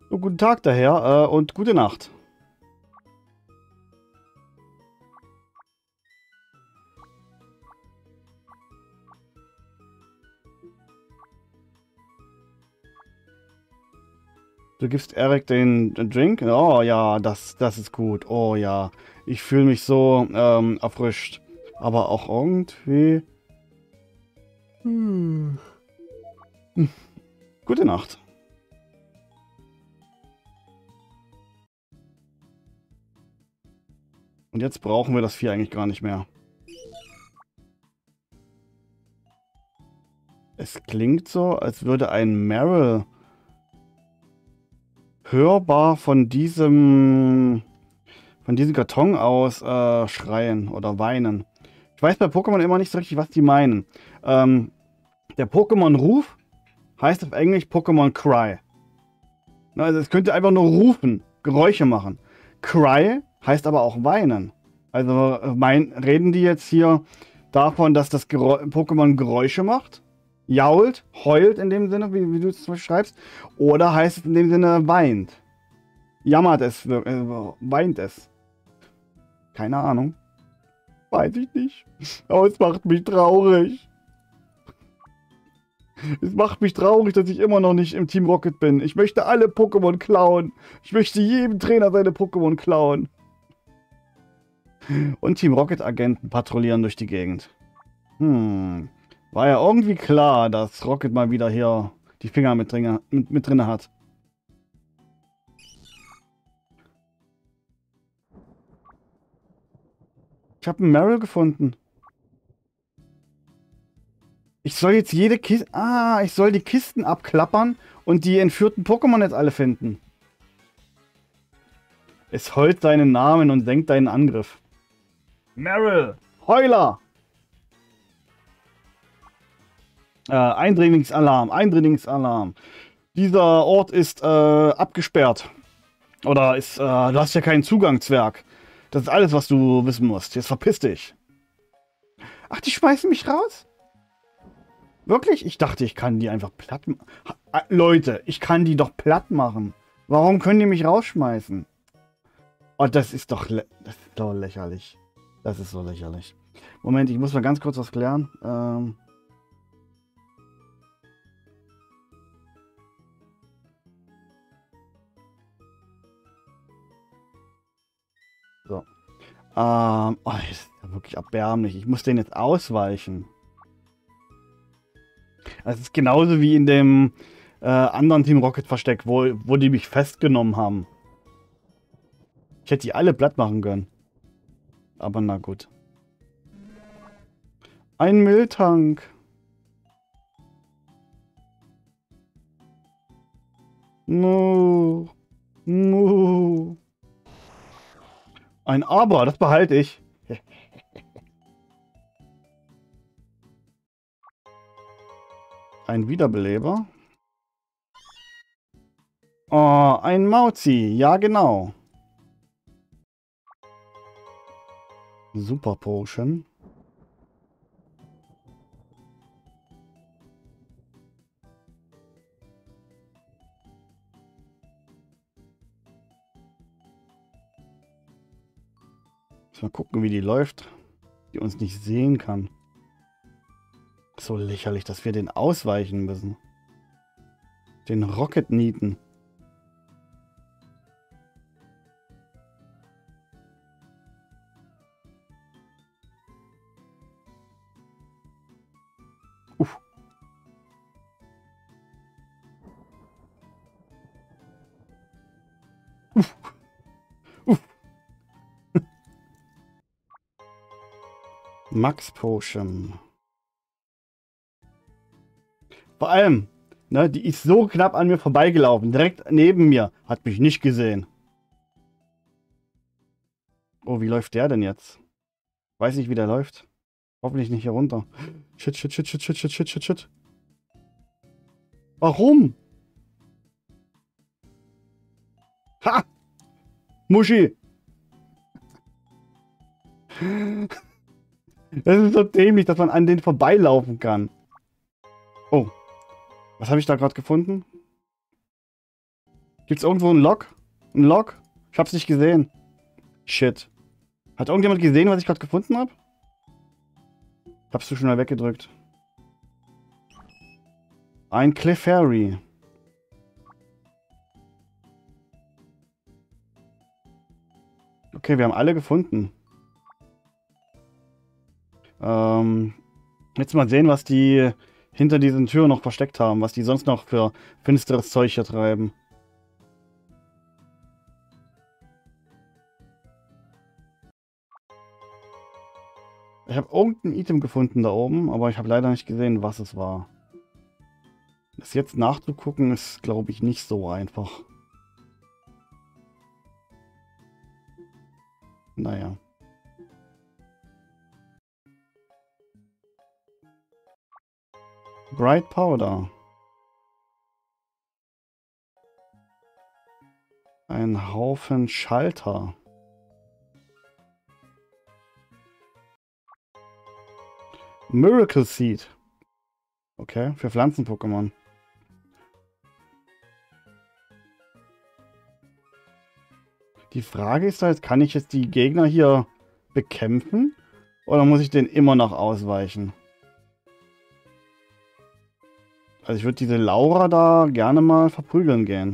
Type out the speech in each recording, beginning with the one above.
So, guten Tag daher und gute Nacht. Du gibst Eric den Drink? Oh ja, das ist gut. Oh ja, ich fühle mich so erfrischt. Aber auch irgendwie... Hm. Gute Nacht. Und jetzt brauchen wir das Vieh eigentlich gar nicht mehr. Es klingt so, als würde ein Meryl hörbar von diesem Karton aus schreien oder weinen. Ich weiß bei Pokémon immer nicht so richtig, was die meinen. Der Pokémon-Ruf heißt auf Englisch Pokémon Cry. Also es könnte einfach nur rufen, Geräusche machen. Cry heißt aber auch weinen. Also reden die jetzt hier davon, dass das Pokémon Geräusche macht? Jault, heult in dem Sinne, wie du es schreibst? Oder heißt es in dem Sinne weint? Jammert es, weint es? Keine Ahnung. Weiß ich nicht. Aber es macht mich traurig. Es macht mich traurig, dass ich immer noch nicht im Team Rocket bin. Ich möchte alle Pokémon klauen. Ich möchte jedem Trainer seine Pokémon klauen. Und Team Rocket Agenten patrouillieren durch die Gegend. War ja irgendwie klar, dass Rocket mal wieder hier die Finger mit drin hat. Ich habe einen Meryl gefunden. Ich soll jetzt jede Kiste... Ah, ich soll die Kisten abklappern und die entführten Pokémon jetzt alle finden. Es heult seinen Namen und senkt deinen Angriff. Meryl! Heuler! Eindringlingsalarm, Eindringlingsalarm. Dieser Ort ist abgesperrt. Oder ist, du hast ja keinen Zugang, Zwerg. Das ist alles, was du wissen musst. Jetzt verpiss dich. Ach, die schmeißen mich raus? Wirklich? Ich dachte, ich kann die einfach platt machen. Leute, ich kann die doch platt machen. Warum können die mich rausschmeißen? Oh, das ist doch lächerlich. Das ist so lächerlich. Moment, ich muss mal ganz kurz was klären. So. Oh, das ist ja wirklich erbärmlich. Ich muss den jetzt ausweichen. Das ist genauso wie in dem anderen Team Rocket Versteck, wo die mich festgenommen haben. Ich hätte die alle platt machen können. Aber na gut. Ein Mülltank. No. No. Ein Aber, das behalte ich. Ein Wiederbeleber. Oh, ein Mauzi. Ja, genau. Super Potion. Mal gucken, wie die läuft. Die uns nicht sehen kann. So lächerlich, dass wir den ausweichen müssen. Den Rocket nieten. Uff. Uff. Uff. Max Potion. Vor allem, ne, die ist so knapp an mir vorbeigelaufen. Direkt neben mir. Hat mich nicht gesehen. Oh, wie läuft der denn jetzt? Weiß nicht, wie der läuft. Hoffentlich nicht hier runter. Shit, shit, shit, shit, shit, shit, shit, shit, shit. Warum? Ha! Muschi! Das ist so dämlich, dass man an denen vorbeilaufen kann. Oh. Was habe ich da gerade gefunden? Gibt's irgendwo einen Log? Ein Log? Ich hab's nicht gesehen. Shit. Hat irgendjemand gesehen, was ich gerade gefunden habe? Hab's zu schnell weggedrückt. Ein Clefairy. Okay, wir haben alle gefunden. Jetzt mal sehen, was die hinter diesen Türen noch versteckt haben. Was die sonst noch für finsteres Zeug hier treiben. Ich habe irgendein Item gefunden da oben, aber ich habe leider nicht gesehen, was es war. Das jetzt nachzugucken ist, glaube ich, nicht so einfach. Naja. Bright Powder. Ein Haufen Schalter. Miracle Seed. Okay, für Pflanzen-Pokémon. Die Frage ist halt, kann ich jetzt die Gegner hier bekämpfen? Oder muss ich denen immer noch ausweichen? Also ich würde diese Laura da gerne mal verprügeln gehen.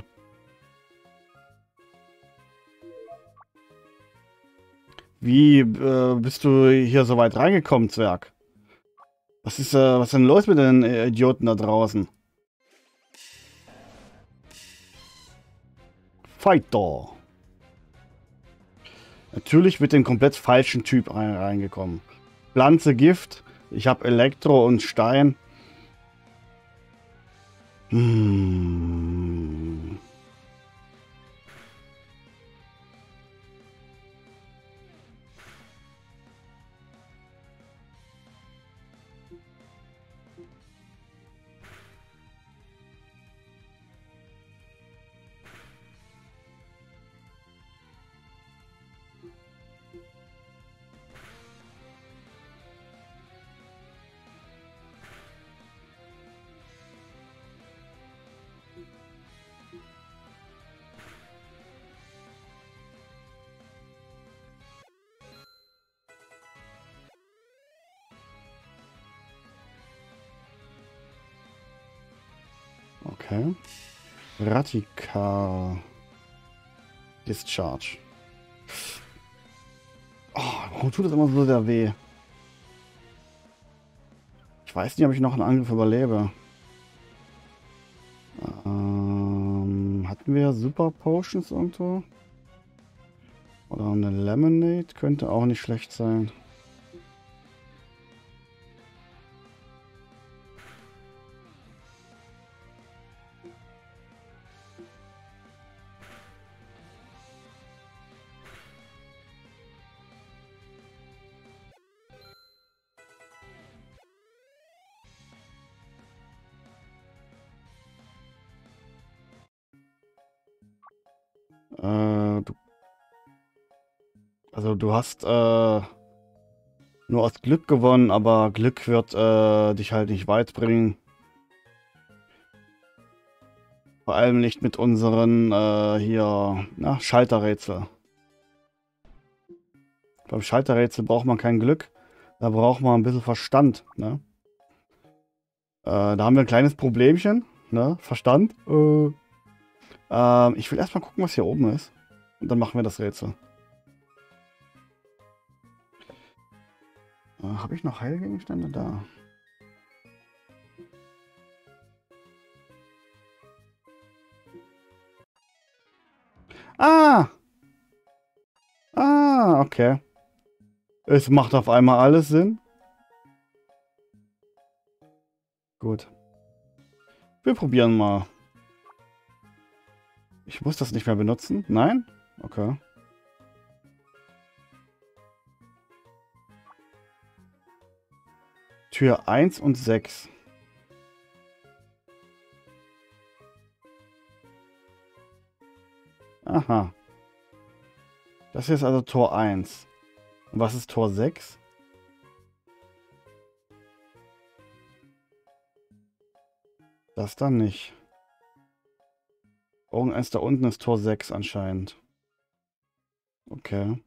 Wie bist du hier so weit reingekommen, Zwerg? Was ist denn los mit den Idioten da draußen? Fighter. Natürlich mit dem komplett falschen Typ reingekommen. Pflanze, Gift. Ich habe Elektro und Stein. Hm. Okay. Ratika. Discharge. Oh, warum tut das immer so sehr weh? Ich weiß nicht, ob ich noch einen Angriff überlebe. Hatten wir Super Potions irgendwo? Oder eine Lemonade könnte auch nicht schlecht sein. Du hast nur aus Glück gewonnen, aber Glück wird dich halt nicht weit bringen. Vor allem nicht mit unseren hier Schalterrätsel. Beim Schalterrätsel braucht man kein Glück, da braucht man ein bisschen Verstand. Ne? Da haben wir ein kleines Problemchen. Ne? Verstand. Ich will erstmal gucken, was hier oben ist. Und dann machen wir das Rätsel. Habe ich noch Heilgegenstände da? Ah! Ah, okay. Es macht auf einmal alles Sinn. Gut. Wir probieren mal. Ich muss das nicht mehr benutzen. Nein? Okay. Tür 1 und 6. Aha. Das hier ist also Tor 1. Und was ist Tor 6? Das dann nicht. Irgendeins da unten ist Tor 6 anscheinend. Okay.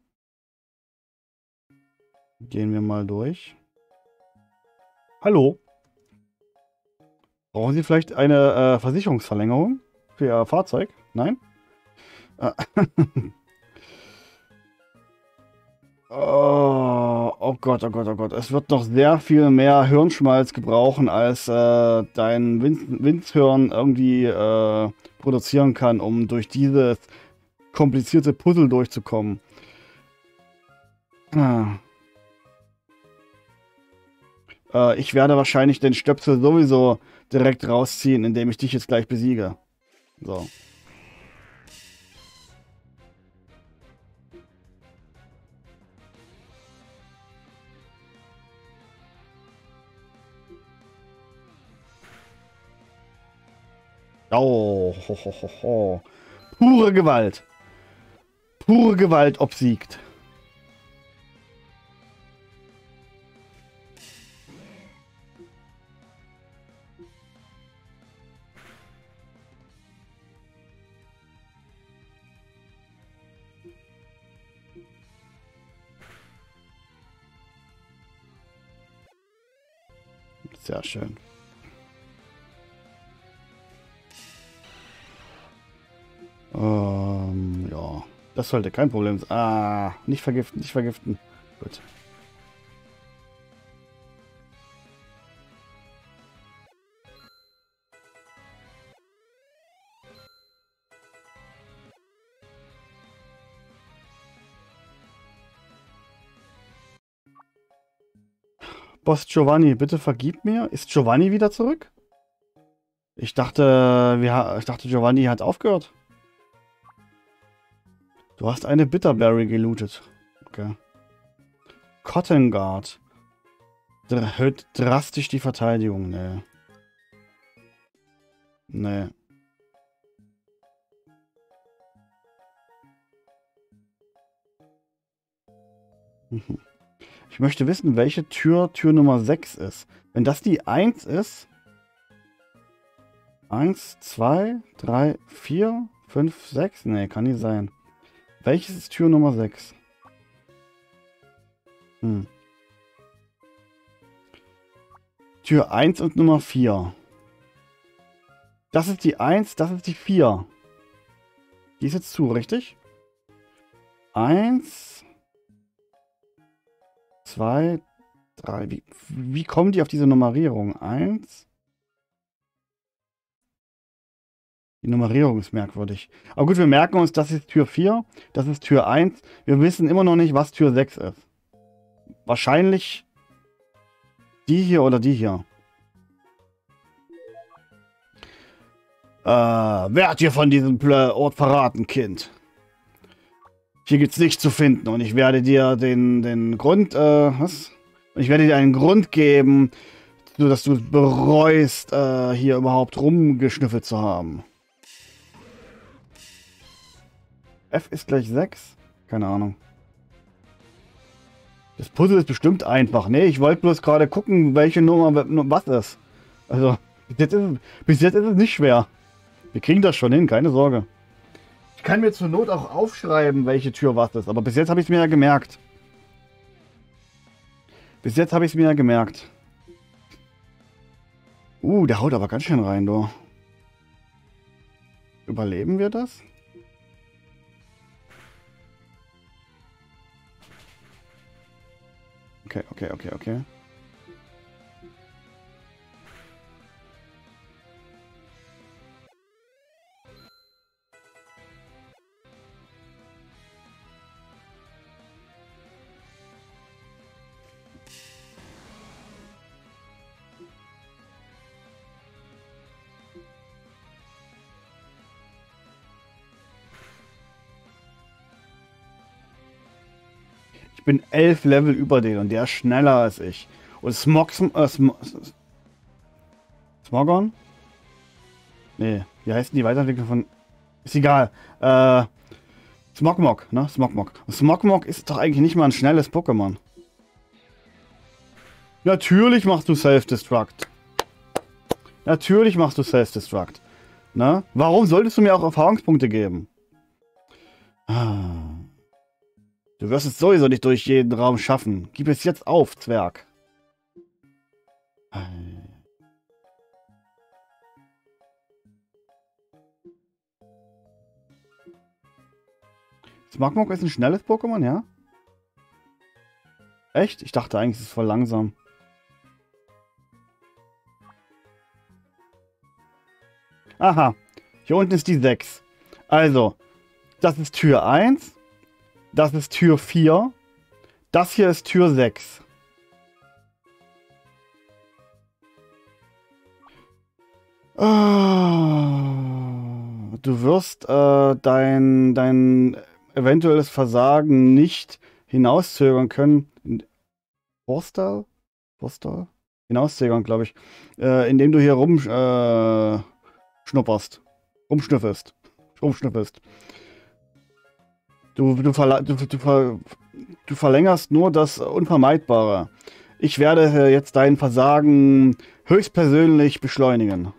Gehen wir mal durch. Hallo. Brauchen Sie vielleicht eine Versicherungsverlängerung für Ihr Fahrzeug? Nein? Oh Gott, oh Gott, oh Gott. Es wird noch sehr viel mehr Hirnschmalz gebrauchen, als dein Winzhirn irgendwie produzieren kann, um durch dieses komplizierte Puzzle durchzukommen. Ich werde wahrscheinlich den Stöpsel sowieso direkt rausziehen, indem ich dich jetzt gleich besiege. So. Oh, ho, ho, ho, ho. Pure Gewalt. Pure Gewalt obsiegt. Sehr schön. Ja. Das sollte kein Problem sein. Ah, nicht vergiften, nicht vergiften. Gut. Boss Giovanni, bitte vergib mir. Ist Giovanni wieder zurück? Ich dachte, Giovanni hat aufgehört. Du hast eine Bitterberry gelootet. Okay. Cotton Guard. Erhöht drastisch die Verteidigung. Nee. Nee. Ich möchte wissen, welche Tür Nummer 6 ist. Wenn das die 1 ist. 1, 2, 3, 4, 5, 6. Nee, kann nicht sein. Welches ist Tür Nummer 6? Tür 1 und Nummer 4. Das ist die 1, das ist die 4. Die ist jetzt zu, richtig? 1, 2, 3. Wie kommen die auf diese Nummerierung? 1. Die Nummerierung ist merkwürdig. Aber gut, wir merken uns, das ist Tür 4, das ist Tür 1. Wir wissen immer noch nicht, was Tür 6 ist. Wahrscheinlich die hier oder die hier. Wer hat dir von diesem Ort verraten, Kind? Hier gibt's nichts zu finden und ich werde dir den Grund, was? Ich werde dir einen Grund geben, sodass du es bereust, hier überhaupt rumgeschnüffelt zu haben. F ist gleich 6? Keine Ahnung. Das Puzzle ist bestimmt einfach. Nee, ich wollte bloß gerade gucken, welche Nummer was ist. Also, bis jetzt ist es nicht schwer. Wir kriegen das schon hin, keine Sorge. Ich kann mir zur Not auch aufschreiben, welche Tür was ist. Aber bis jetzt habe ich es mir ja gemerkt. Bis jetzt habe ich es mir ja gemerkt. Der haut aber ganz schön rein, du. Überleben wir das? Okay. Ich bin 11 Level über den und der ist schneller als ich. Und Smogon? Nee, wie heißt denn die Weiterentwicklung von... Ist egal. Smogmog, ne? Smogmog. Und Smogmog ist doch eigentlich nicht mal ein schnelles Pokémon. Natürlich machst du Self-Destruct. Natürlich machst du Self-Destruct. Ne? Warum solltest du mir auch Erfahrungspunkte geben? Ah. Du wirst es sowieso nicht durch jeden Raum schaffen. Gib es jetzt auf, Zwerg. Smartmog ist ein schnelles Pokémon, ja? Echt? Ich dachte eigentlich, es ist voll langsam. Aha. Hier unten ist die 6. Also, das ist Tür 1. Das ist Tür 4. Das hier ist Tür 6. Du wirst dein eventuelles Versagen nicht hinauszögern können. Borstal? Hinauszögern, glaube ich. Indem du hier rumschnupperst. Rumschnüffelst. Du verlängerst nur das Unvermeidbare. Ich werde jetzt dein Versagen höchstpersönlich beschleunigen.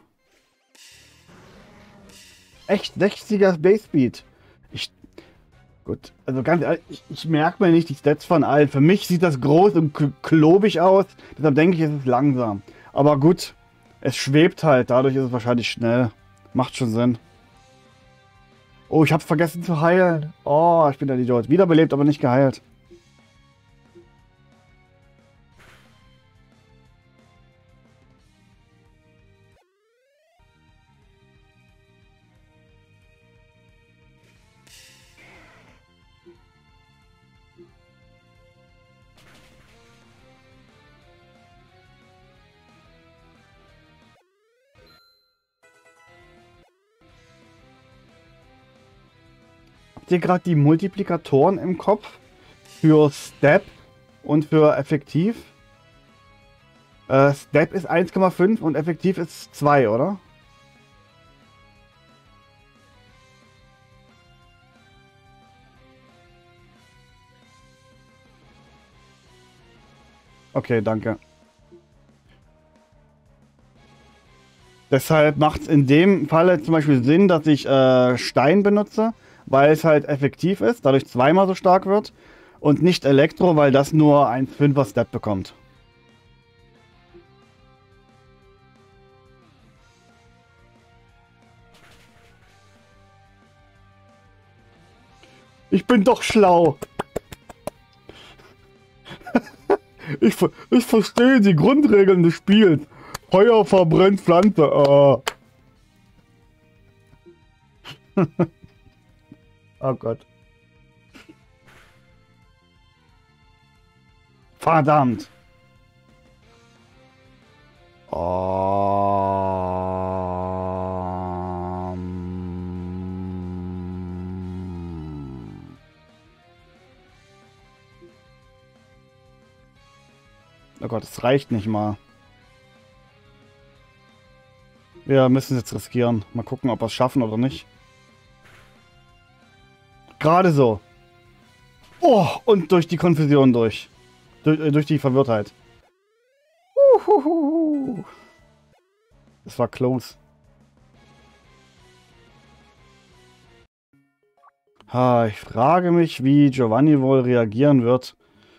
Echt 60er Base Speed. Gut, also ganz ehrlich, ich merke mir nicht die Stats von allen. Für mich sieht das groß und klobig aus. Deshalb denke ich, es ist langsam. Aber gut, es schwebt halt. Dadurch ist es wahrscheinlich schnell. Macht schon Sinn. Oh, ich hab's vergessen zu heilen. Oh, ich bin der Idiot. Wiederbelebt, aber nicht geheilt. Habt ihr gerade die Multiplikatoren im Kopf? Für Step und für Effektiv? Step ist 1,5 und Effektiv ist 2, oder? Okay, danke. Deshalb macht es in dem Falle zum Beispiel Sinn, dass ich Stein benutze, weil es halt effektiv ist, dadurch zweimal so stark wird. Und nicht Elektro, weil das nur ein 5er Step bekommt. Ich bin doch schlau. Ich verstehe die Grundregeln des Spiels. Feuer verbrennt Pflanze. Oh Gott. Verdammt. Oh Gott, es reicht nicht mal. Wir müssen es jetzt riskieren. Mal gucken, ob wir es schaffen oder nicht. Gerade so. Oh, und durch die Konfusion durch. Durch die Verwirrtheit. Das war close. Ich frage mich, wie Giovanni wohl reagieren wird,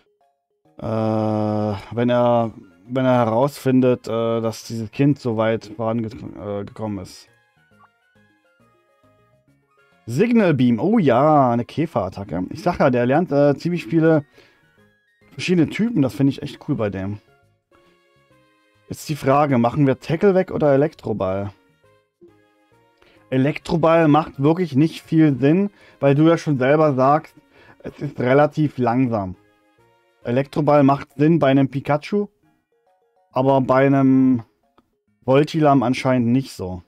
wenn er herausfindet, dass dieses Kind so weit vorangekommen ist. Signal Beam. Oh ja, eine Käferattacke. Ich sag ja, der lernt ziemlich viele verschiedene Typen. Das finde ich echt cool bei dem. Jetzt die Frage, machen wir Tackle weg oder Elektroball? Elektroball macht wirklich nicht viel Sinn, weil du ja schon selber sagst, es ist relativ langsam. Elektroball macht Sinn bei einem Pikachu, aber bei einem Voltilam anscheinend nicht so.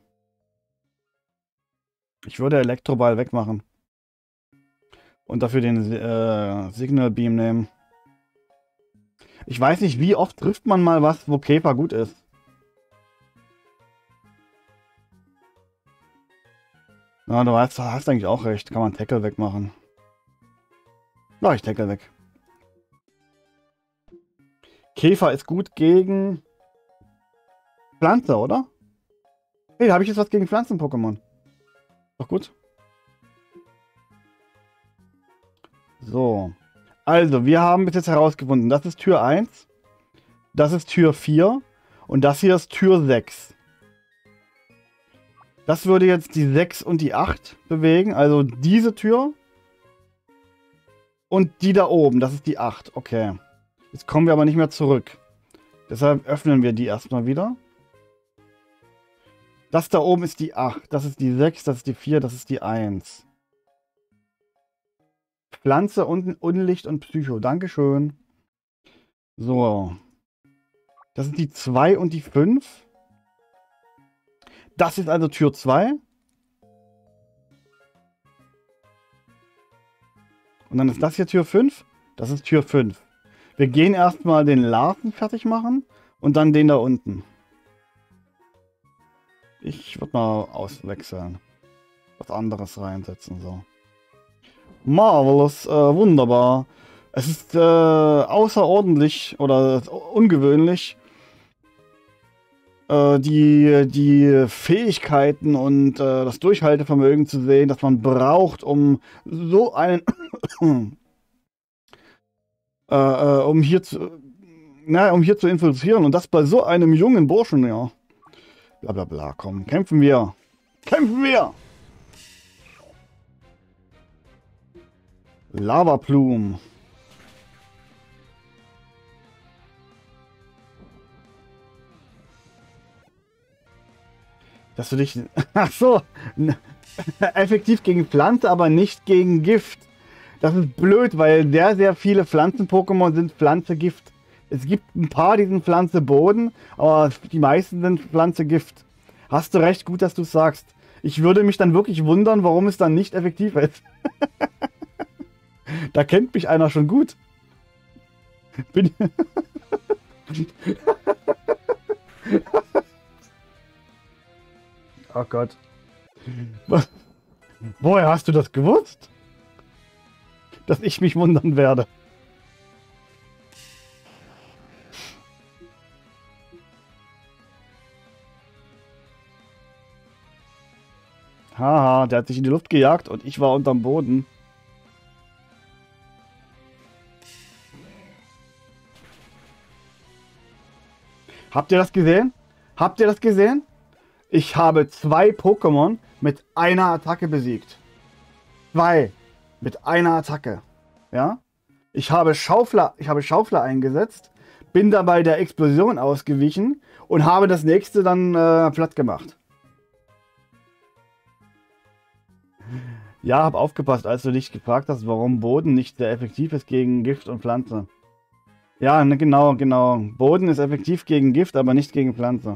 Ich würde Elektroball wegmachen. Und dafür den Signal Beam nehmen. Ich weiß nicht, wie oft trifft man mal was, wo Käfer gut ist. Na, du hast eigentlich auch recht. Kann man Tackle wegmachen. Ja, ich Tackle weg. Käfer ist gut gegen Pflanze, oder? Hey, da habe ich jetzt was gegen Pflanzen-Pokémon. Doch gut. So. Also, wir haben bis jetzt herausgefunden, das ist Tür 1, das ist Tür 4 und das hier ist Tür 6. Das würde jetzt die 6 und die 8 bewegen, also diese Tür und die da oben, das ist die 8. Okay. Jetzt kommen wir aber nicht mehr zurück. Deshalb öffnen wir die erstmal wieder. Das da oben ist die 8, das ist die 6, das ist die 4, das ist die 1. Pflanze, Unlicht und Psycho. Dankeschön. So. Das sind die 2 und die 5. Das ist also Tür 2. Und dann ist das hier Tür 5. Das ist Tür 5. Wir gehen erstmal den Larven fertig machen und dann den da unten. Ich würde mal auswechseln. Was anderes reinsetzen, so. Marvelous, wunderbar. Es ist außerordentlich oder ungewöhnlich, die Fähigkeiten und das Durchhaltevermögen zu sehen, das man braucht, um so einen um hier zu infiltrieren und das bei so einem jungen Burschen, ja. Bla bla bla, komm, kämpfen wir. Kämpfen wir! Lavaplume. Dass du dich... Ach so. Effektiv gegen Pflanze, aber nicht gegen Gift. Das ist blöd, weil sehr viele Pflanzen-Pokémon sind Pflanze-Gift. Es gibt ein paar, die sind Pflanze-Boden, aber die meisten sind Pflanze-Gift. Hast du recht, gut, dass du es sagst. Ich würde mich dann wirklich wundern, warum es dann nicht effektiv ist. Da kennt mich einer schon gut. Bin Oh Gott. Woher hast du das gewusst? Dass ich mich wundern werde. Haha, der hat sich in die Luft gejagt und ich war unterm Boden. Habt ihr das gesehen? Habt ihr das gesehen? Ich habe 2 Pokémon mit einer Attacke besiegt. 2 mit einer Attacke. Ja? Ich habe Schaufler eingesetzt, bin dabei der Explosion ausgewichen und habe das nächste dann platt gemacht. Ja, hab aufgepasst, als du dich gefragt hast, warum Boden nicht sehr effektiv ist gegen Gift und Pflanze. Ja, ne, genau. Boden ist effektiv gegen Gift, aber nicht gegen Pflanze.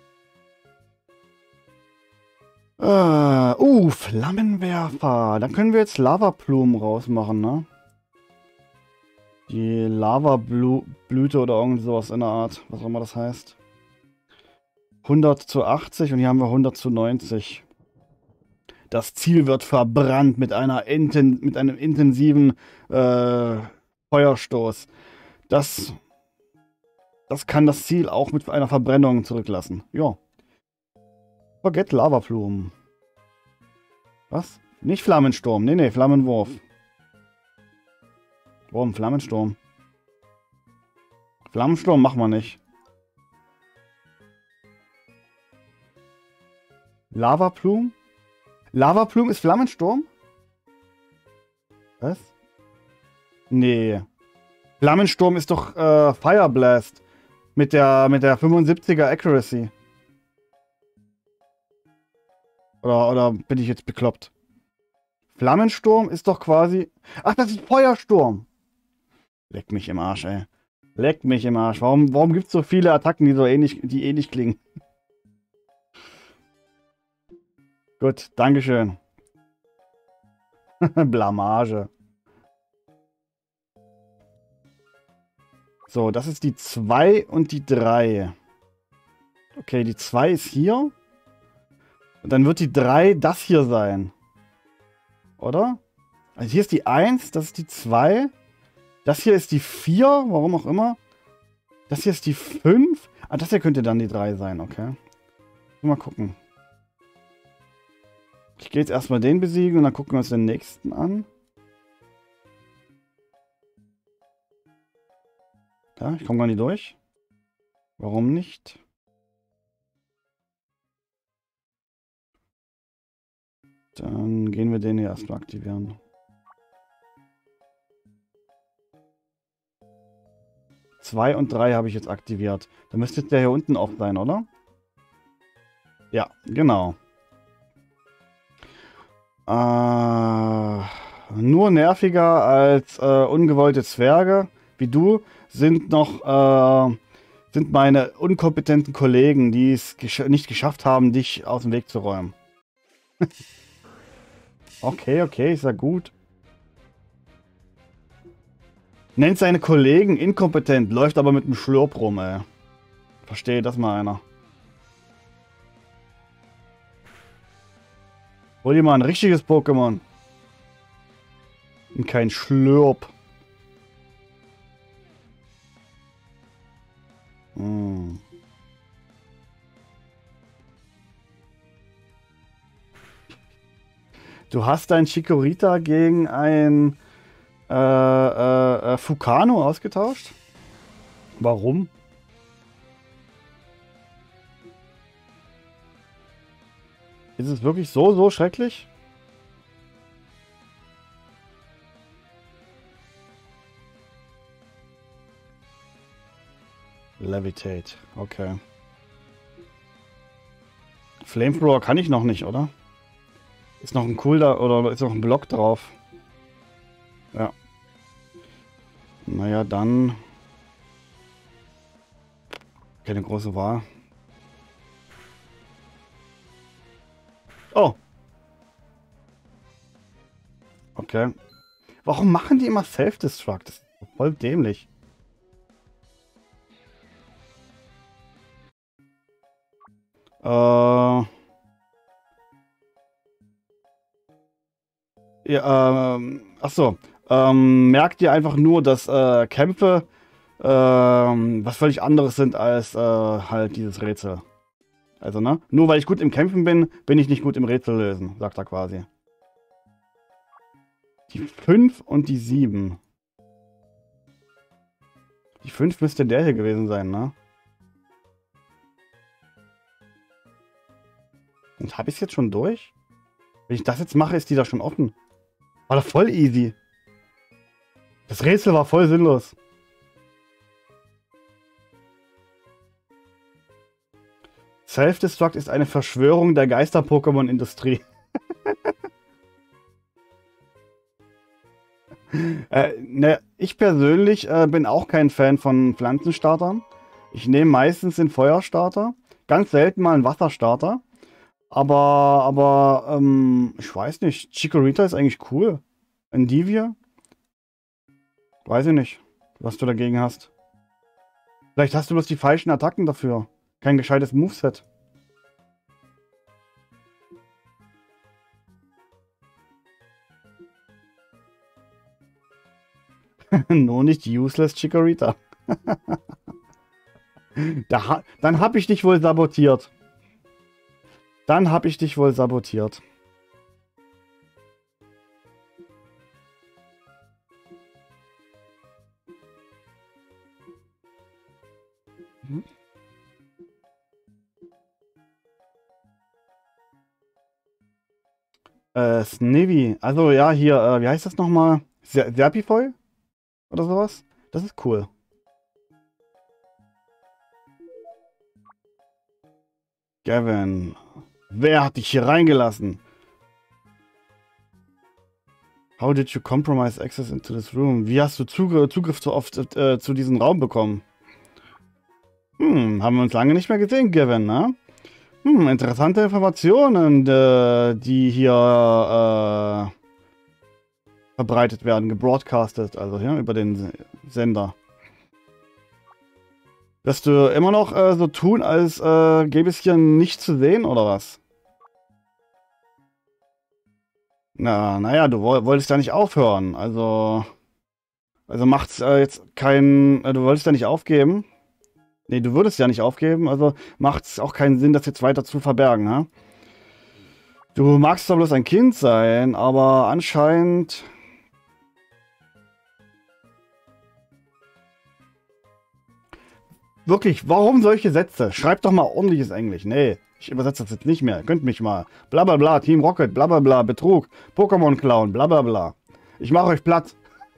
Flammenwerfer. Dann können wir jetzt Lavaplume rausmachen, ne? Die Lavablüte oder irgend sowas in der Art, was auch immer das heißt. 100 zu 80 und hier haben wir 100 zu 90. Das Ziel wird verbrannt mit einem intensiven Feuerstoß. Das kann das Ziel auch mit einer Verbrennung zurücklassen. Ja. Forget Lavaplume. Was? Nicht Flammensturm. Nee, Flammenwurf. Warum Flammensturm? Flammensturm machen wir nicht. Lavaplume? Lavaplume ist Flammensturm? Was? Nee. Flammensturm ist doch Fire Blast. Mit der 75er Accuracy. Oder bin ich jetzt bekloppt? Flammensturm ist doch quasi... Ach, das ist Feuersturm. Leck mich im Arsch, ey. Leck mich im Arsch. Warum gibt es so viele Attacken, die ähnlich klingen? Gut, Dankeschön. Blamage. So, das ist die 2 und die 3. Okay, die 2 ist hier. Und dann wird die 3 das hier sein. Oder? Also hier ist die 1, das ist die 2. Das hier ist die 4, warum auch immer. Das hier ist die 5. Ah, das hier könnte dann die 3 sein, okay. Mal gucken. Ich gehe jetzt erstmal den besiegen und dann gucken wir uns den nächsten an. Ja, ich komme gar nicht durch. Warum nicht? Dann gehen wir den hier erstmal aktivieren. 2 und 3 habe ich jetzt aktiviert. Da müsste der hier unten auch sein, oder? Ja, genau. Nur nerviger als ungewollte Zwerge wie du sind sind meine unkompetenten Kollegen, die es nicht geschafft haben, dich aus dem Weg zu räumen. Okay, ist ja gut. Nennt seine Kollegen inkompetent, läuft aber mit einem Schlurp rum, ey. Verstehe das mal einer. Hol dir mal ein richtiges Pokémon. Und kein Schlurp. Hm. Du hast dein Chikorita gegen ein Fukano ausgetauscht? Warum? Ist es wirklich so schrecklich? Levitate, okay. Flamethrower kann ich noch nicht, oder? Ist noch ein Cooldown oder ist noch ein Block drauf? Ja. Naja, dann... Keine große Wahl. Oh. Okay. Warum machen die immer Self-Destruct? Das ist voll dämlich. Ja, achso. Merkt ihr einfach nur, dass Kämpfe was völlig anderes sind als halt dieses Rätsel. Also, ne? Nur weil ich gut im Kämpfen bin, bin ich nicht gut im Rätsel lösen, sagt er quasi. Die 5 und die 7. Die 5 müsste der hier gewesen sein, ne? Und habe ich es jetzt schon durch? Wenn ich das jetzt mache, ist die da schon offen. War doch voll easy. Das Rätsel war voll sinnlos. Self-Destruct ist eine Verschwörung der Geister-Pokémon-Industrie. Ne, ich persönlich bin auch kein Fan von Pflanzenstartern. Ich nehme meistens den Feuerstarter. Ganz selten mal einen Wasserstarter. Aber ich weiß nicht. Chikorita ist eigentlich cool. Endivia? Weiß ich nicht, was du dagegen hast. Vielleicht hast du bloß die falschen Attacken dafür. Kein gescheites Moveset. Nur nicht useless Chikorita. Dann hab ich dich wohl sabotiert. Dann hab ich dich wohl sabotiert. Mhm. Snivy. Also ja, hier, wie heißt das nochmal? Serpifoy? Oder sowas? Das ist cool. Gavin. Wer hat dich hier reingelassen? How did you compromise access into this room? Wie hast du Zugriff zu diesem Raum bekommen? Haben wir uns lange nicht mehr gesehen, Gavin, ne? Interessante Informationen, die hier verbreitet werden, gebroadcastet, also ja, über den Sender. Wirst du immer noch so tun, als gäbe es hier nichts zu sehen, oder was? Naja, du wolltest ja nicht aufhören, also macht's jetzt keinen, du wolltest ja nicht aufgeben. Nee, du würdest ja nicht aufgeben, also macht's auch keinen Sinn, das jetzt weiter zu verbergen, ne? Du magst zwar bloß ein Kind sein, aber anscheinend... Wirklich, warum solche Sätze? Schreib doch mal ordentliches Englisch. Nee, ich übersetze das jetzt nicht mehr. Könnt mich mal. Blablabla, bla, bla, Team Rocket, blablabla, bla, bla, Betrug, Pokémon Clown, blablabla. Bla. Ich mache euch platt.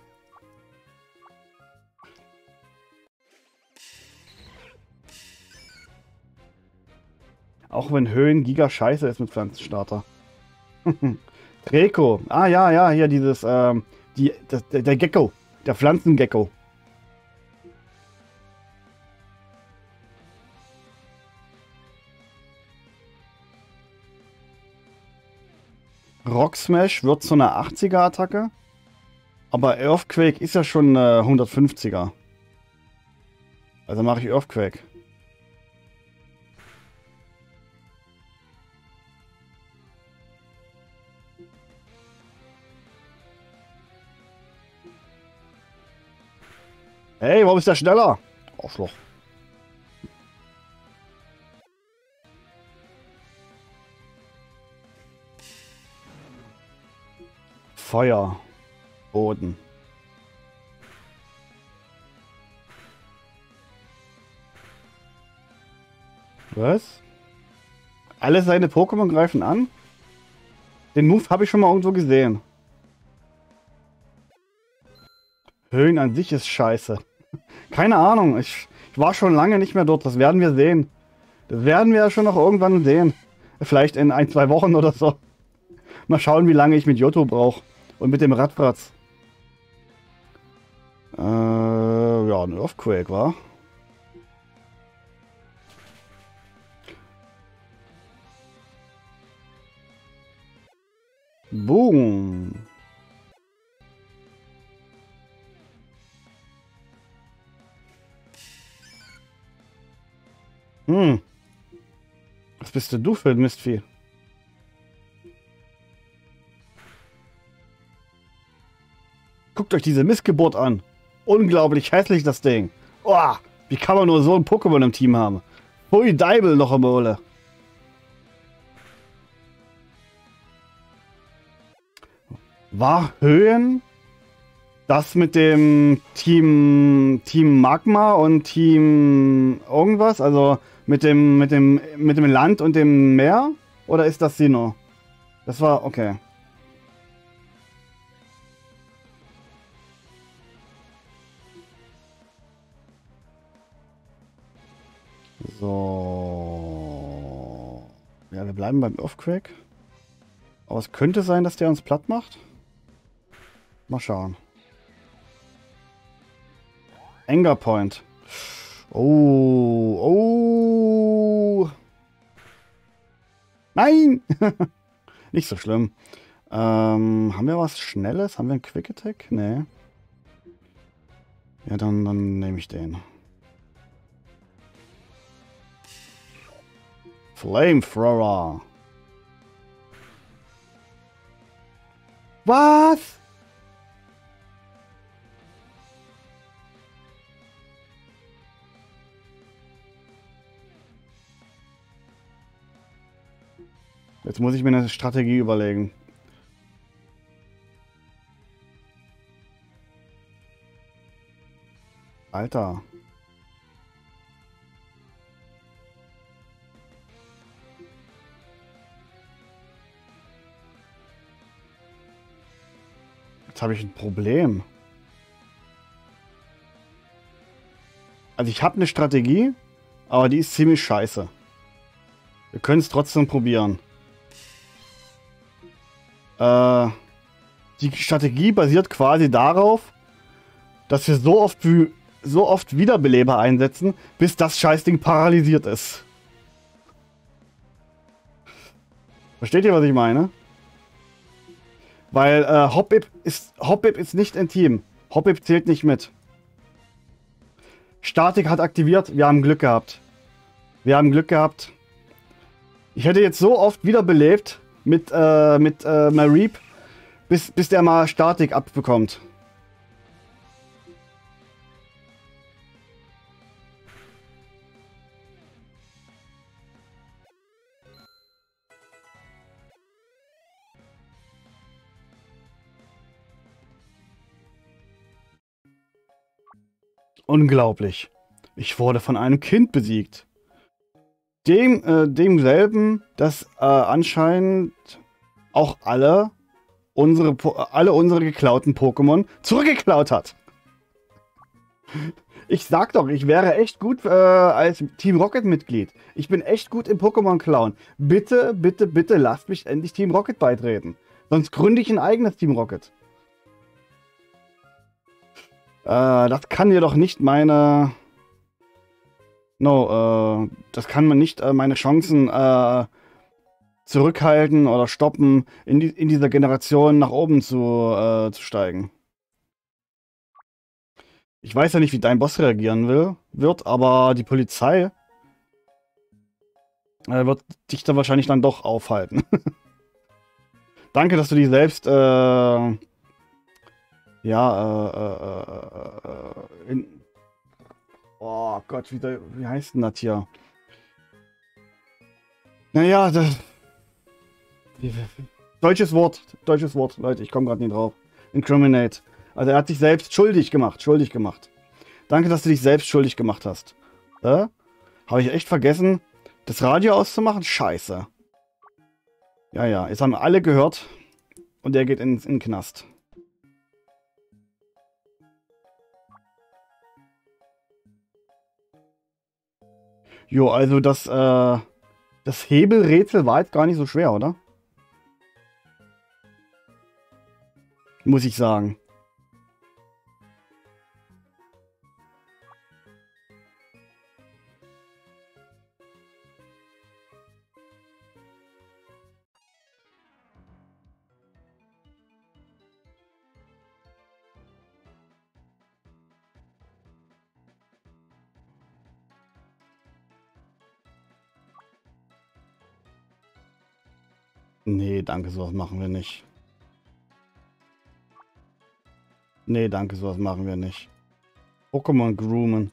Auch wenn Höhen Giga scheiße ist mit Pflanzenstarter. Treco. Ah, ja, ja, hier dieses, der Gecko. Der Pflanzengecko. Rock Smash wird zu einer 80er-Attacke. Aber Earthquake ist ja schon eine 150er. Also mache ich Earthquake. Hey, warum ist der schneller? Arschloch. Feuer. Boden. Was? Alle seine Pokémon greifen an? Den Move habe ich schon mal irgendwo gesehen. Höhen an sich ist scheiße. Keine Ahnung, ich war schon lange nicht mehr dort. Das werden wir sehen. Das werden wir ja schon noch irgendwann sehen. Vielleicht in 1, 2 Wochen oder so. Mal schauen, wie lange ich mit Johto brauche. Und mit dem Radfratz. Ja, ein Earthquake, war. Boom. Was bist denn du für ein Mistvieh? Guckt euch diese Missgeburt an. Unglaublich hässlich, das Ding. Oh, wie kann man nur so ein Pokémon im Team haben? Hui Deibel noch im Ole. War Höhen das mit dem Team Magma und Team irgendwas? Also mit dem Land und dem Meer? Oder ist das Sinnoh? Das war, okay. So. Ja, wir bleiben beim Earthquake. Aber es könnte sein, dass der uns platt macht. Mal schauen. Anger Point. Oh. Nein! Nicht so schlimm. Haben wir was Schnelles? Haben wir einen Quick Attack? Nee. Ja, dann nehme ich den. Flamethrower. Was? Jetzt muss ich mir eine Strategie überlegen. Alter. Jetzt habe ich ein Problem. Also ich habe eine Strategie, aber die ist ziemlich scheiße. Wir können es trotzdem probieren. Die Strategie basiert quasi darauf, dass wir so oft Wiederbeleber einsetzen, bis das Scheißding paralysiert ist. Versteht ihr, was ich meine? Weil Hoppip ist nicht ein Team. Hoppip zählt nicht mit. Statik hat aktiviert, wir haben Glück gehabt. Ich hätte jetzt so oft wiederbelebt mit Mareep, bis der mal Statik abbekommt. Unglaublich. Ich wurde von einem Kind besiegt. Demselben, das anscheinend auch alle unsere geklauten Pokémon zurückgeklaut hat. Ich sag doch, ich wäre echt gut als Team Rocket Mitglied. Ich bin echt gut im Pokémon klauen. Bitte, bitte, bitte lasst mich endlich Team Rocket beitreten. Sonst gründe ich ein eigenes Team Rocket. Das kann jedoch nicht meine... No, das kann man nicht meine Chancen zurückhalten oder stoppen, in dieser Generation nach oben zu steigen. Ich weiß ja nicht, wie dein Boss reagieren wird, aber die Polizei wird dich da wahrscheinlich dann doch aufhalten. Danke, dass du dich selbst oh Gott, wie heißt denn das hier? Naja, deutsches Wort, Leute, ich komme gerade nicht drauf. Incriminate. Also er hat sich selbst schuldig gemacht. Danke, dass du dich selbst schuldig gemacht hast. Habe ich echt vergessen, das Radio auszumachen? Scheiße. Ja, jetzt haben alle gehört und er geht in den Knast. Jo, also das Hebelrätsel war jetzt gar nicht so schwer, oder? Muss ich sagen. Nee, danke, sowas machen wir nicht. Nee, danke, sowas machen wir nicht. Pokémon groomen.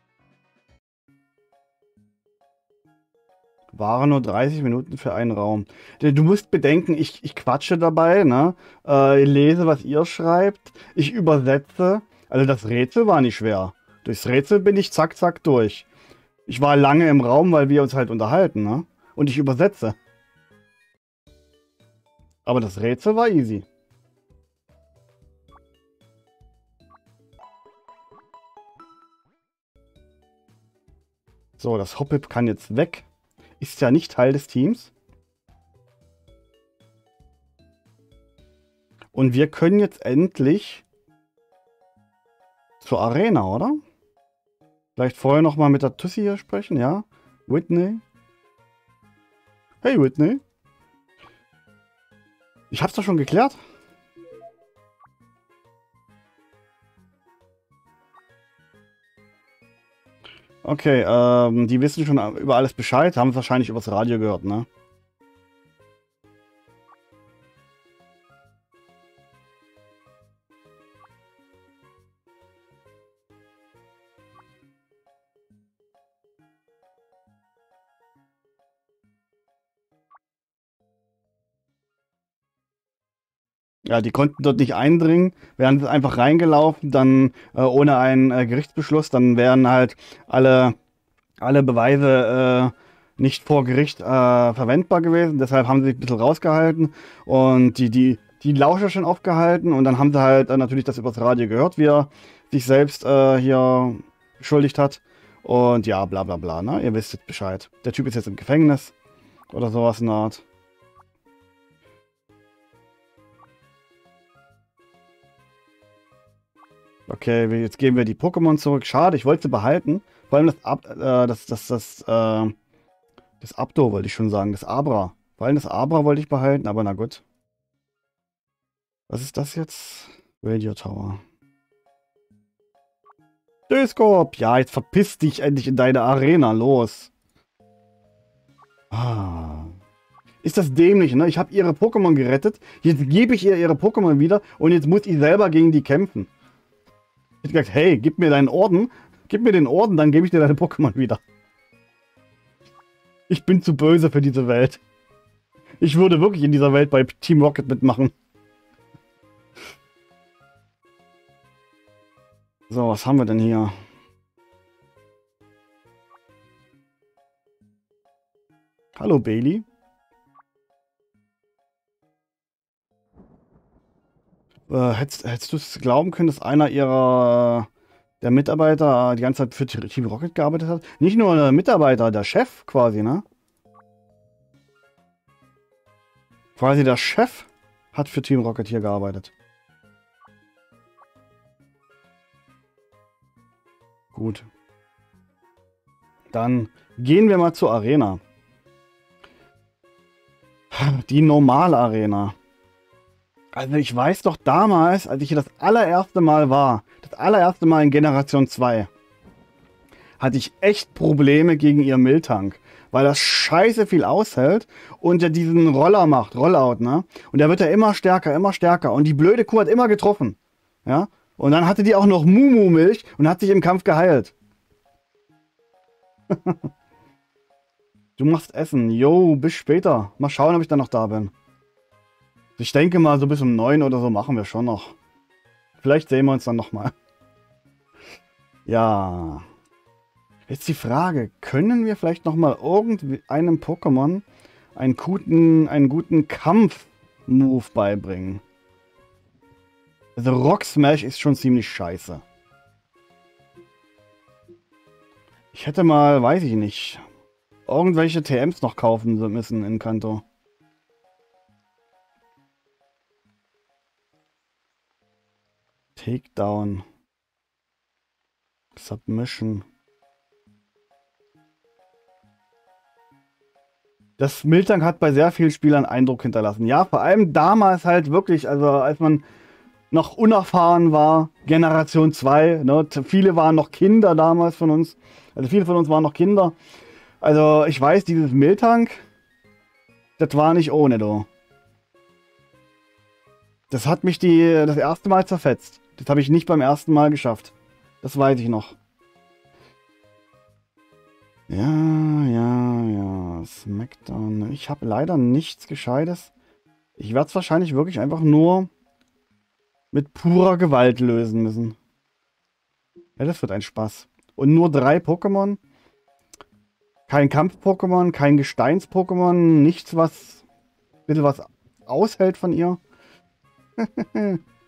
Waren nur 30 Minuten für einen Raum. Du musst bedenken, ich quatsche dabei, ne? Ich lese, was ihr schreibt. Ich übersetze. Also das Rätsel war nicht schwer. Durchs Rätsel bin ich zack, zack durch. Ich war lange im Raum, weil wir uns halt unterhalten, ne? Und ich übersetze. Aber das Rätsel war easy. So, das Hoppip kann jetzt weg. Ist ja nicht Teil des Teams. Und wir können jetzt endlich zur Arena, oder? Vielleicht vorher noch mal mit der Tussi hier sprechen, ja? Whitney. Hey, Whitney. Ich hab's doch schon geklärt. Okay, die wissen schon über alles Bescheid, haben es wahrscheinlich übers Radio gehört, ne? Ja, die konnten dort nicht eindringen, wären einfach reingelaufen, dann ohne einen Gerichtsbeschluss, dann wären halt alle Beweise nicht vor Gericht verwendbar gewesen. Deshalb haben sie sich ein bisschen rausgehalten und die Lauscher schon aufgehalten und dann haben sie halt natürlich das übers Radio gehört, wie er sich selbst hier beschuldigt hat. Und ja, bla bla bla, ne? Ihr wisst jetzt Bescheid. Der Typ ist jetzt im Gefängnis oder sowas in der Art. Okay, jetzt geben wir die Pokémon zurück. Schade, ich wollte sie behalten. Vor allem das Abdo wollte ich schon sagen. Das Abra. Vor allem das Abra wollte ich behalten, aber na gut. Was ist das jetzt? Radio Tower. Döskop! Ja, jetzt verpiss dich endlich in deine Arena. Los. Ah. Ist das dämlich, ne? Ich habe ihre Pokémon gerettet. Jetzt gebe ich ihr ihre Pokémon wieder und jetzt muss ich selber gegen die kämpfen. Ich hab gesagt, hey, gib mir deinen Orden. Gib mir den Orden, dann gebe ich dir deine Pokémon wieder. Ich bin zu böse für diese Welt. Ich würde wirklich in dieser Welt bei Team Rocket mitmachen. So, was haben wir denn hier? Hallo Bailey. Hättest du es glauben können, dass einer der Mitarbeiter die ganze Zeit für Team Rocket gearbeitet hat? Nicht nur der Mitarbeiter, der Chef quasi, ne? Quasi der Chef hat für Team Rocket hier gearbeitet. Gut. Dann gehen wir mal zur Arena. Die normale Arena. Also ich weiß doch damals, als ich hier das allererste Mal war, das allererste Mal in Generation 2, hatte ich echt Probleme gegen ihr Miltank, weil das scheiße viel aushält und der diesen Roller macht, Rollout, ne? Und der wird ja immer stärker und die blöde Kuh hat immer getroffen, ja? Und dann hatte die auch noch Mumu-Milch und hat sich im Kampf geheilt. Du machst Essen. Jo, bis später. Mal schauen, ob ich dann noch da bin. Ich denke mal, so bis um 9 oder so machen wir schon noch. Vielleicht sehen wir uns dann nochmal. Ja. Jetzt die Frage, können wir vielleicht nochmal irgendeinem Pokémon einen guten Kampf-Move beibringen? Also Rock Smash ist schon ziemlich scheiße. Ich hätte mal, weiß ich nicht, irgendwelche TMs noch kaufen müssen in Kanto. Takedown. Submission. Das Miltank hat bei sehr vielen Spielern Eindruck hinterlassen. Ja, vor allem damals halt wirklich, also als man noch unerfahren war, Generation 2, ne? Viele waren noch Kinder damals von uns. Also viele von uns waren noch Kinder. Also ich weiß, dieses Miltank, das war nicht ohne, du. Das hat mich das erste Mal zerfetzt. Das habe ich nicht beim ersten Mal geschafft. Das weiß ich noch. Ja. Smackdown. Ich habe leider nichts Gescheites. Ich werde es wahrscheinlich wirklich einfach nur mit purer Gewalt lösen müssen. Ja, das wird ein Spaß. Und nur 3 Pokémon. Kein Kampf-Pokémon, kein Gesteins-Pokémon. Nichts, was ein bisschen was aushält von ihr.